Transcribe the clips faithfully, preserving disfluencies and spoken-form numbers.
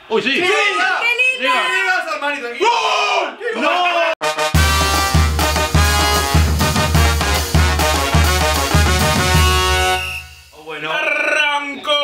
Uy, sí. ¡Sí! ¡Qué linda! ¡Rivas, Armani, tranquilo! ¡Gol! ¡No! Bueno. ¡Arrancó!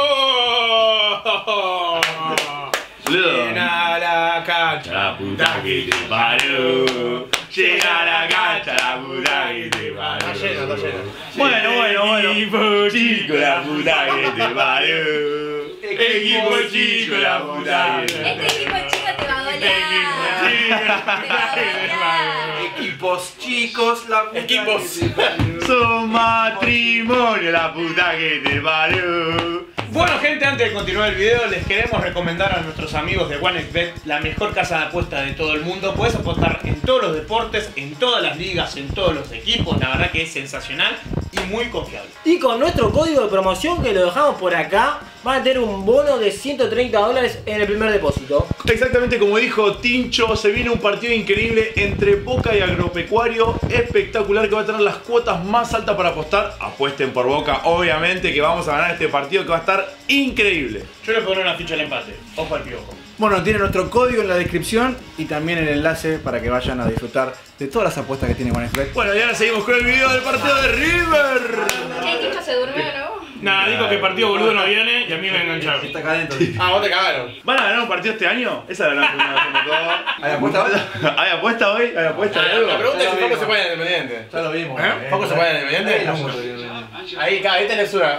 Llena la cancha, La puta que te parió. Llega a la cancha, la puta que te parió. Está lleno, está lleno. Bueno, bueno, bueno. Equipo chico, la puta que te parió. Equipo chico, la puta que te parió. Este equipo chico te va a golear. Te va a golear. Equipos chicos, la puta Equipos. que te parió. Son matrimonio, la puta que te parió. Bueno, gente, antes de continuar el video, les queremos recomendar a nuestros amigos de OneXBet, la mejor casa de apuestas de todo el mundo. Puedes apostar en todos los deportes, en todas las ligas, en todos los equipos. La verdad que es sensacional y muy confiable. Y con nuestro código de promoción que lo dejamos por acá, van a tener un bono de ciento treinta dólares en el primer depósito. Exactamente como dijo Tincho, se viene un partido increíble entre Boca y Agropecuario, espectacular, que va a tener las cuotas más altas para apostar. Apuesten por Boca, obviamente que vamos a ganar este partido, que va a estar increíble. Yo le pondré una ficha al empate. Ojo al piojo. Bueno, tiene nuestro código en la descripción y también el enlace para que vayan a disfrutar de todas las apuestas que tiene OneXBet. Bueno, y ahora seguimos con el video del partido de River. ¿Qué dicho se durmió, no? Nada, dijo que el partido boludo no viene y a mí me engancharon. Está acá adentro. Ah, vos te cagaron. ¿Van a ganar un partido este año? Esa es la primera vez como todo. ¿Hay apuesta hoy? ¿Hay apuesta hoy? ¿Hay apuesta de algo? La pregunta Ya es si lo Paco se vimos. puede en Independiente. Ya lo vimos. ¿Eh? ¿Paco se puede en Independiente? Ahí, ahí tenés una.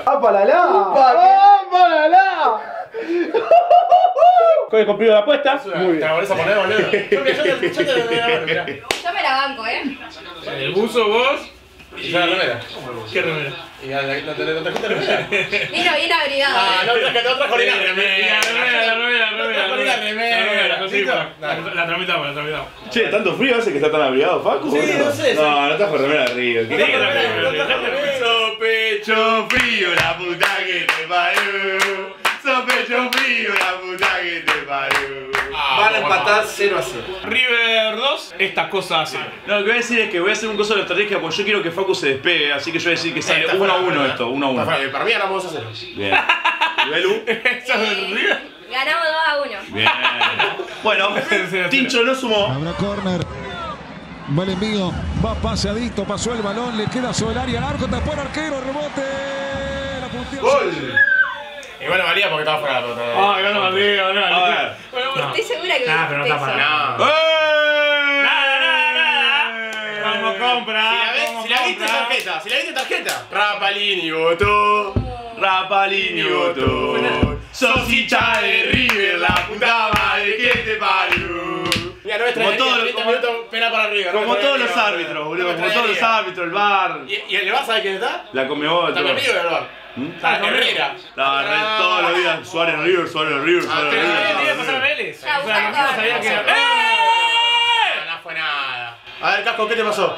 ¿Cuál cumplido la apuesta? Muy bien. ¿Te la volvés a poner, boludo? Yo te yo te- yo te doy la mano, mirá. Yo me la banco, ¿eh? El buzo vos y yo la remera. ¿Qué remera? Y ya, ¿no te no trajiste remera? Vino bien abrigado. Ah, ¿eh? no traje, no trajo ni la remera. La remera, la remera, la remera. No trajo ni la remera. La ¿Listo? remera. La tramitamos, la tramitamos. Che, ¿tanto frío hace que está tan abrigado, Facu? Sí, ¿O no sé, No, no trajo remera de Río. No ¿Qué trajo remera, no trajo remera. So pecho frío, la puta que te parió. So pecho frío, la puta que te parió. Van a empatar cero a cero. River dos, estas cosas así. No, lo que voy a decir es que voy a hacer un coso de estrategia porque yo quiero que Facu se despegue, así que yo voy a decir que sale uno a uno esto, uno a uno. Para mí ganamos dos a cero. Bien. ¿Y Belu? Eso es River. Ganamos dos a uno. Bien. Bueno, Tincho no sumó. Habrá córner. Va el envío, va paseadito, pasó el balón, le queda sobre el área, el arco, tapó el arquero, rebote. La punteó. Gol. Igual no valía porque estaba fuera de la pelota. Ah, ganó Madrid, ganó A Madrid. ver. Bueno, bueno. Estoy segura que Nah, pero no está eso. para nada. ¡Eh! Nada, nada, nada. Como compra. Si la ves, como si la viste compra. tarjeta, si la viste tarjeta. Rapalini votó. Rapalini votó. Sos hincha de River, la puta madre que te parió. Mira, no me Como todos los- treinta minutos, pena para River. Como todos los árbitros, boludo. Como todos los árbitros, el bar. ¿Y, y el Bar sabe quién está? La Conmebol. Está mi todo. amigo del Bar. ¿Mm? Está Herrera. La red todos los días. Suárez River, Suárez River, Ah, Suárez pero Pero River. no quería pasar a Vélez. Ya, O sea, los buscando tipos sabían que. algo. ¡Eh! No, no fue nada. A ver, Casco, ¿qué te pasó?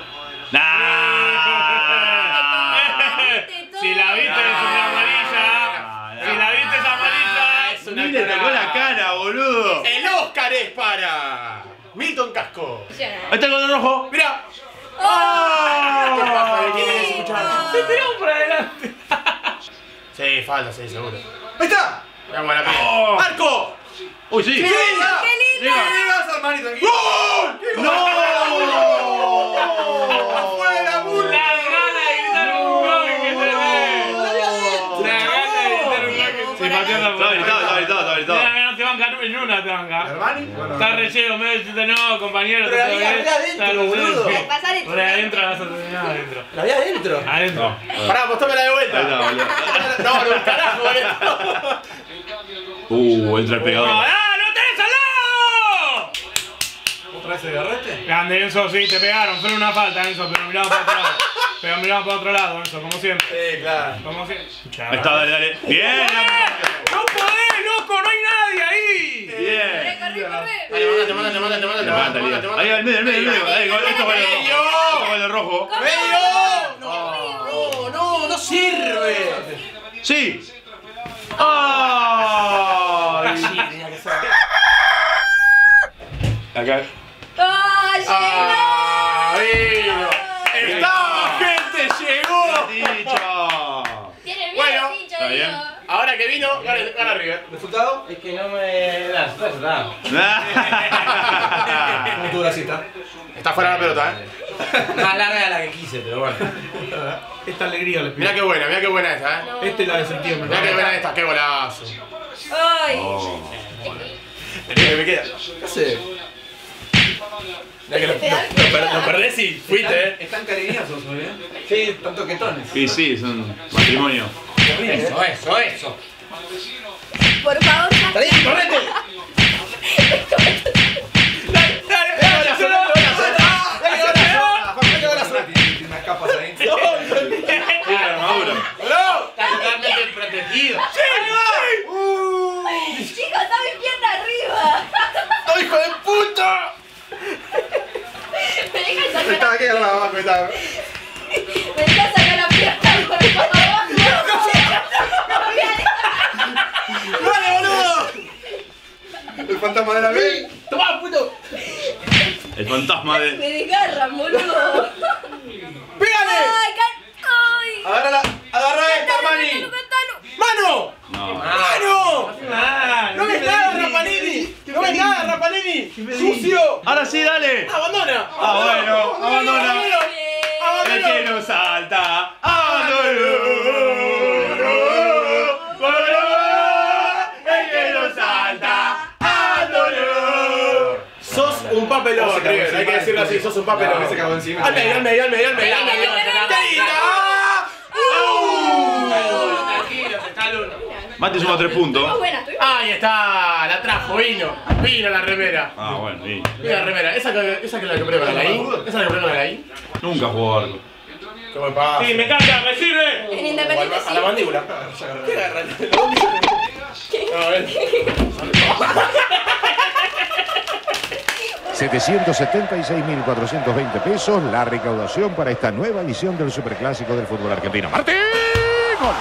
Nah. Si la viste es una amarilla. Si la viste es amarilla. Es una Ni le tocó la cara, boludo. El Oscar es para Milton Casco. Ahí está el gol rojo. Mira. ¡Oh! ¿Qué pasa? ¿Quién es ese muchacho? Se tiró por adelante. Sí, falta, sí, seguro. ¡Ahí está! Veamos a la piel. Oh. ¡Marco! Uy, sí. ¡Qué linda! ¡Rivas, Armani, tranquilo! ¡No! ¡Fuera, burla! La gana de gritar un gol que se ve. La gana de gritar un gol que se ve. Sí, pateó la Está habilitado, está habilitado, está habilitado. Mira, no te banca en una, te banca. ¿Armani? Está relleno, me decís no, compañero. Pero está la todo vi bien. adentro, Está boludo. bien. Al pasar el Por ahí adentro vas a terminar adentro. ¿La vi adentro? Adentro. Pará, postómela de Ahí vuelta. está, boludo. No, no, carajo, boludo. Uh, entra el pegador. ¡Ah, no tenés al lado! ¿Otra vez se agarraste? Grande, Enzo, sí, te pegaron. Fue una falta, Enzo, pero miramos para otro lado. Pero miramos para otro lado, Enzo, como siempre. Sí, claro. Como siempre. Ahí está, dale, dale. Bien. ¡No podés, loco! ¡No hay nadie ahí! Bien. Corre, corre, Dale, corre. mándate, mándate, mándate, mándate, Levanta, mándate, Lía. Ahí al medio, al medio, al medio. Ahí, esto vale el rojo. Esto vale el rojo. ¡Medio! No, no, no sirve. Sí. ¡Ay! Acá. ¡Ah, ¡Ah, llegó! vino! ¡Estaba, gente! ¡Llegó! Dicho. Tiene miedo, Bueno, pincho, está bien. digo. Ahora sabe que vino, gana, gana River. ¿Resultado? Es que no me das, no es nada. ¿Cómo tu bracita? Está fuera la pelota, eh. Más larga de la que quise, pero bueno. Esta alegría le pido. Mirá qué buena, mirá qué buena esta, eh. Este es la de septiembre. Mirá qué buena esta, qué golazo. Ay. Me me queda. ¿Qué hace? Mirá que lo, lo, lo per- lo perdés y fuiste, eh. Están cariñosos hoy, ¿eh? Sí, Están toquetones. Sí, sí, es un matrimonio. Eso, eso, eso. Por favor, ya. ¡Salí, correte! Tiene unas capas ahí. Mira, armadura. Está totalmente protegido. Chicos, está mi pierna arriba. ¡Oh, hijo de puta! Me dejan sacar Estaba la, aquí abajo, estaba. me dejan sacar la pierna, por favor. ¡Dale, boludo! El fantasma de la ley. ¡Tomá, puto! El fantasma de. Me desgarran, boludo. ¡Pégale! Ay, can... Ay. Agárrala, agarra esta, Cantalo, Mani. cantalo, cantalo. ¡Mano! No. ¡Mano! ¡No ves nada, Rapalini! ¡No ves nada, Rapalini! ¡Sucio! Ahora sí, dale. ¡Abandona! Ah, bueno, abandona. Bien. El que no salta. Abandonó. El que no salta. Abandonó. ¡Sos un papelón, Se cagó River! Hay encima. que decirlo así, sos un papelón. No, se cagó encima. ¡Al medio, al medio, al medio, al medio! Al medio, al medio, al medio. Tranquilo, se está Luna. Mati suma tres Estuvo puntos. buena, estuvo Ahí está, la trajo, vino. Vino la remera. Ah, bueno, sí. Mira la remera, esa que, esa que la compré con la I. Esa la compré con la I. Nunca jugó arco. ¿Qué me pasa? Sí, me encanta, me sirve. En Independiente A la sí. mandíbula. ¿Qué agarra? A ver. setecientos setenta y seis mil cuatrocientos veinte pesos la recaudación para esta nueva edición del Superclásico del fútbol argentino. ¡Martín! ¡Gol!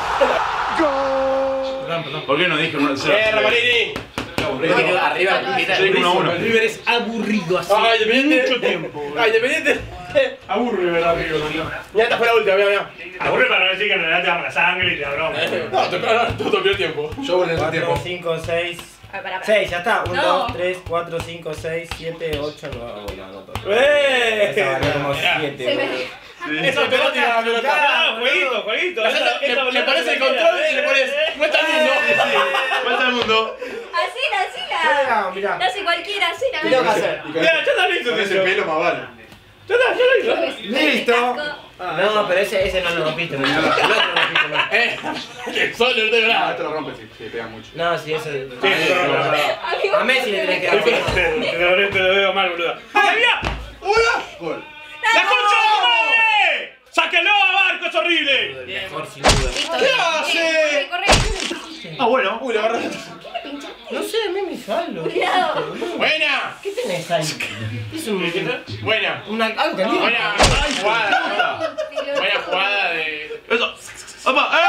¡Gol! ¿Por qué no dije una ¡Eh, Rapalini! Arriba, Yo dije uno a uno. River es aburrido así. ¡Ah, Independiente! Mucho tiempo. ¡Ah, Independiente! Aburre, ¿verdad, amigo? Ya esta fue la última, mira, mira. Aburre para no decir que en realidad te damos la sangre y te da broma. No, tocó, no, tocó el tiempo. Yo volé en el cuatro, tiempo. cinco, seis. Ah, pará, pará. seis, ya está. uno, No. dos, tres, cuatro, cinco, seis, siete, ocho, nueve. No, no, no. ¡Eh! Esa valió como Se siete. me... Esa pelota iba a la pelota. Ah, jueguito, jueguito. Le, le, le pones el control y le pones. No está lindo. Vuelta al mundo. Así, así Mirá, la... mirá. La hace cualquiera, así la... ¿Qué tengo que hacer? Mira, ya está listo. Con ese pelo más vale. Ya está, ya lo hizo. Listo. No, pero ese, ese no lo rompiste, no. El otro lo rompiste más. Eh, que solo no te Ah, graba. esto lo rompe, sí, sí, pega mucho. No, sí, ese. Amigo, A Messi le tenés que dar. Te lo, te lo veo mal, boludo. ¡Mira, mira! Gol. ¡La concha de tu madre! ¡Sáquenlo a Barco, es horrible! Mejor sin duda. listo. ¿Qué Bien, hace? corre, corre. Ah, bueno. Uy, la verdad. No sé, a mí me salió. Cuidado. Buena. ¿Qué tenés ahí? Es un. Buena. Una, algo caliente. Buena jugada. Buena jugada de. Eso. ¡Opa! ¡Eh!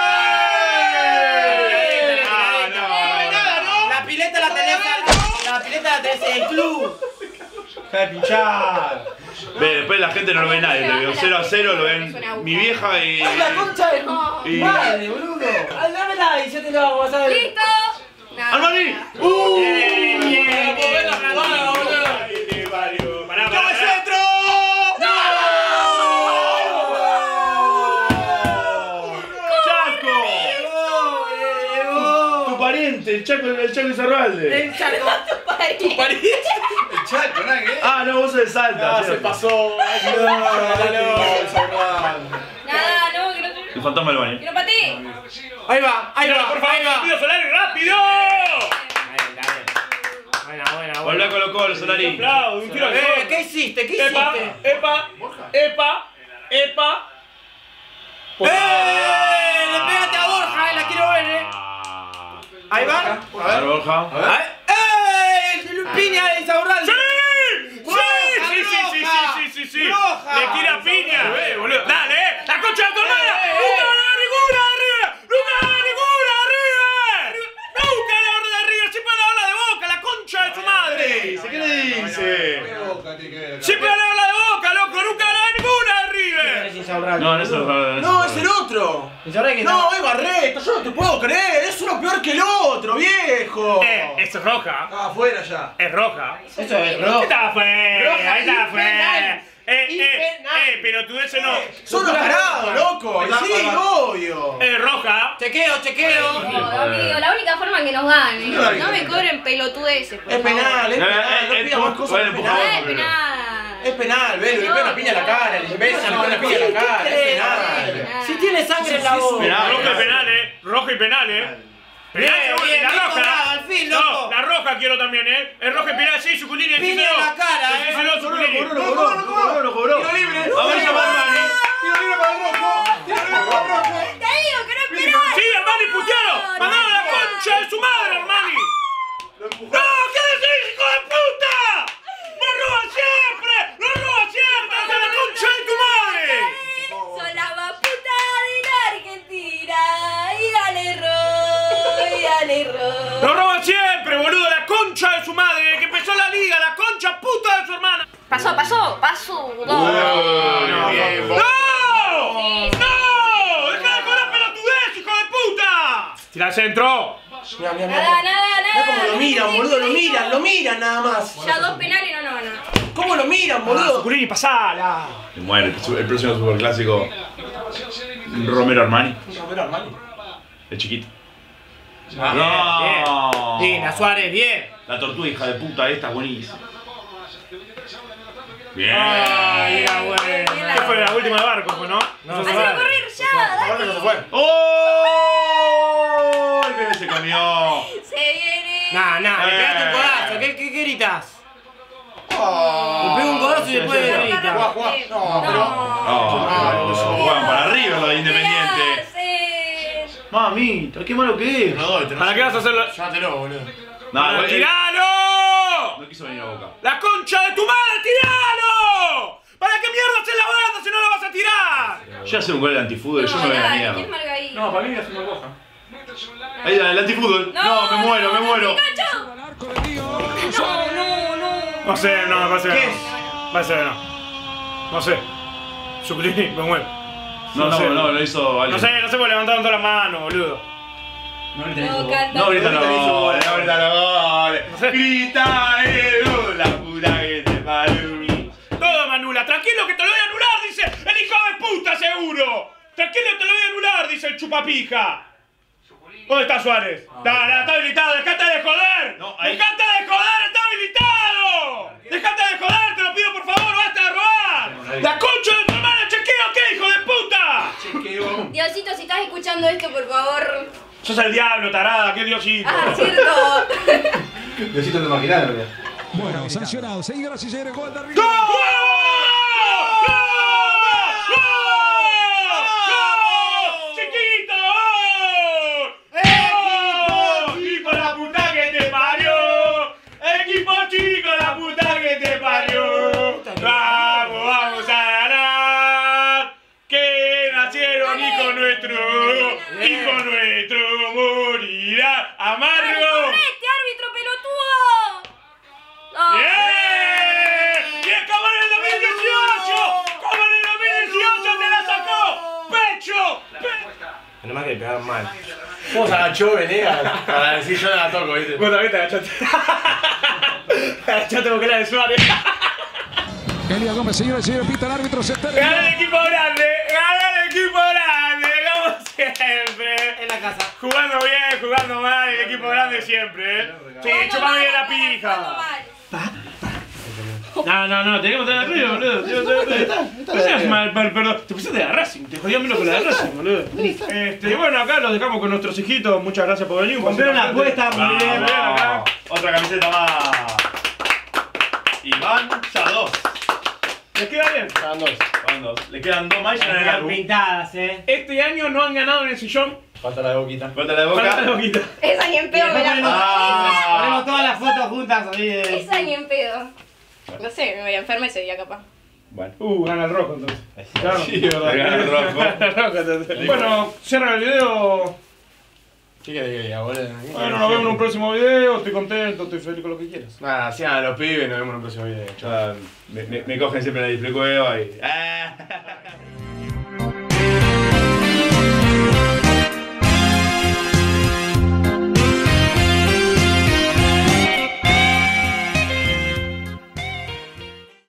Ah, no. La pileta la tenés. La pileta la tenés en el club. Deja de pinchar. Ve, después la gente no lo ve nadie. Lo veo cero a cero, lo ven mi vieja y. La concha de tu Y- madre, boludo. Dámela y yo te lo hago, vas a ver. ¡Listo! Nada. ¡Armani! ¡Uh! ¡No puedo ver la jugada, boludo! Pará, ¡No pará, es pará. centro! ¡Chaco! Tu pariente, el Chaco, el Chaco Izarralde. El Chaco. Pari. París. El Chaco, nada que ver. Ah, no, vos sos de Salta. Ah, se ¿cierto? pasó. No, no, Nada, no, que no... El fantasma del baño. Que no patee. Ahí va, ahí Mira, va, por favor, ahí va. rápido, Solari, rápido. Buena, buena, Volvé a buena. Colo Colo, Solari. Un aplauso, un tiro al Eh, sol. ¿qué hiciste? ¿Qué Epa, hiciste? epa, epa, epa. ¡Eh! ¡Le pegaste a Borja! eh, La quiero ver, eh. Ahí va. A ver, Borja. Ahí. ¡Eh! Piña de Insaurralde. ¡Sí! ¡Sí! ¡Sí, sí, sí, sí, sí, sí, sí! Roja. ¡Le tira piña! Eh, boludo. ¡Dale, eh! ¡La concha de tu hermana! ¡Nunca la ninguna de River! ¡Nunca la ninguna de River! ¡Nunca la orden de River! ¡Siempre la habla de Boca, la concha de su madre! ¿Qué le dice? Qué boca tiene que ver. ¡Siempre la habla de Boca, loco! ¡Nunca la ninguna de River! Insaurralde. No, no es el No, es el otro. Insaurralde que No, es Barreto, yo no te puedo creer. Es uno peor que el otro, viejo. Eh, esto es roja. Ah, afuera ya. Es roja. Eso es Ahí rojo. está fuera, Roja ahí está y fuera. penal. Eh, Y eh, penal. eh, pero tú ese no. Son los tarados, loco. Ahí está, Sí, ahí va. obvio. Es roja. Chequeo, chequeo. No, amigo, la única forma que nos gane. No me cobren pelotudeces, por Es favor. penal, es Eh, penal. eh, No eh, pidas más pu- cosas. bueno, Es por No penal. es favor. penal. Es penal, Belu. Le pega una piña en la cara, le besa, le pega una piña en la cara. Es penal. Si tiene sangre en la boca. Penal. Roja y penal, eh. Roja y penal, eh. Bien, Penal, seguro, bien, y la bien roja. cobrado, al fin, No, loco. la roja quiero también, eh. Es roja y penal, sí, Suculini, Piña en la cara, eh. Decíselo, Suculini. Lo cobró, lo cobró, lo cobró. Tiro libre. Amarilla para Armani. Tiro libre para el rojo. Tiro libre para el rojo. Te digo que no es penal. Sí, Armani, putealo. Mandalo a la concha de su madre, Armani. Lo empujó. ¡No! ¿Qué decís, hijo de puta? ¡No roba siempre! ¡No roba siempre! ¡Hasta la concha de tu madre! Son la más puta de la Argentina. Y dale Roy, y dale Roy. ¡No roba siempre, boludo! ¡La concha de su madre! ¡Que empezó la liga! ¡La concha puta de su hermana! Pasó, pasó, pasó. Uy, No. bien. ¡No! ¡No! ¡Deja de cobrar pelotudez, hijo de puta! ¡Tira al centro! Mira, mira, Nada, mira. nada, nada. Mira cómo lo miran, boludo, lo miran, lo miran nada más. Ya dos penales no nos van a. ¿Cómo lo miran, boludo? Suculini, pasala. Me muere. El el próximo superclásico. Romero Armani. Romero Armani. El chiquito. Bien. Bien, a Suárez, bien. La tortuga hija de puta esta, buenísima. Bien. Ay, ya, güey. ¿Qué fue la última de barco, pues, no? No, Eso se Hacelo va. correr ya, Aparte no se dale. fue. ¡Oh! El bebé se comió. Se viene. Nah, nah, le pegaste un codazo. ¿Qué, qué, qué gritas? Le pego un codazo y después Juá, grita. juá. No, pero. Oh, no, juegan para arriba los de Independiente. Independiente. Mamita, qué malo que es. No doy, te lo- ¿Para qué vas a hacerlo? Llévatelo, boludo. No, igual- ¡Tiralo! no quiso venir a Boca. ¡La concha de tu madre, tiralo! ¿Para qué mierda haces la banda si no la vas a tirar? Yo hace un gol de antifútbol, yo me voy a la dale, mierda. ¿quién marca ahí? No, para mí es una roja. Ahí el antifútbol. No, me muero, me muero. ¡Pikachu! Al arco de Río. No, no, no. No sé, no, me parece que ¿Qué no. es? Parece que no. No sé. Suculini, me muero. No, no, sé. no, lo hizo alguien. No sé, no sé por levantaron todas las manos, boludo. No le No canta. No grita los Ahorita le hizo goles, gol. no grita los goles. No sé. Grita Edu, la puta que te parió. Todo manula, tranquilo que te lo voy a anular, dice el hijo de puta seguro. Tranquilo que te lo voy a anular, dice el chupapija. ¿Dónde está Suárez? Dale, dale, está habilitado, dejate de joder. No, ahí- Dejate de joder, está habilitado. Dejate de joder, te lo pido por favor, basta de robar. La concha de tu hermana, chequeo, ¿qué hijo de puta? Chequeo. Diosito, si estás escuchando esto, por favor. Sos el diablo, tarada, qué diosito. Ah, cierto. Necesito de maquinar, en realidad. Bueno, sancionado. Señoras y señores, gol de ¡Gol! Río. ¡Gol! ¡Gol! ¡Chiquito! ¡Gol! ¡Hijo de la puta que te parió! ¡Equipo chico, la puta que te parió! ¡Vamos, vamos a ganar! ¡Que nacieron hijo nuestro! ¡Hijo nuestro morirá amargo! ¡Este árbitro pelotudo! No. ¡Bien! ¡Bien, como en el dos mil dieciocho! ¡Como en el dos mil dieciocho te la sacó! ¡Pecho! Pe- Nomás que le pegaron mal. ¿Cómo se agachó Venegas para decir yo no la toco, viste? Vos también te agachaste. Agachaste porque era de Suárez. Elia Gómez, señoras y señores, pita el árbitro. Se ¡Gana terminó. el equipo grande! ¡Gana el equipo grande! ¡Como siempre! En la casa. Jugando bien, jugando mal, el equipo grande siempre, ¿eh? Sí, Jugando chupa mal, bien la jugando pija. mal. No, no, no, tenemos que estar arriba, boludo. Te pusiste mal, mal, perdón. Te pusiste de Racing, te jodía menos con la de Racing, boludo. Este, y bueno, acá los dejamos con nuestros hijitos. Muchas gracias por venir. Compraron la apuesta, muy bien. Muy bien, acá. Otra camiseta más. Y van ya dos. ¿Les queda bien? Estaban dos. Van dos. Le quedan dos más y ya en el Están álbum. pintadas, eh. Este año no han ganado en el sillón. Falta la de boquita. Falta la de Para la Boca. boquita. Esa ni en pedo me la ponemos, Ah. ponemos todas las fotos juntas así de. Esa ni en pedo. No sé, me voy a enfermar ese día capaz. Bueno. Uh, gana el rojo entonces. Claro. Sí, verdad. Gana el rojo. Gana el rojo, entonces. Bueno, cierra el video. ¿Qué querés que diga, boludo? Bueno, nos vemos en un próximo video. Estoy contento, estoy feliz con lo que quieras. Nada, sigan a los pibes, nos vemos en un próximo video. Ya me, me, me cogen siempre en la display cueva y.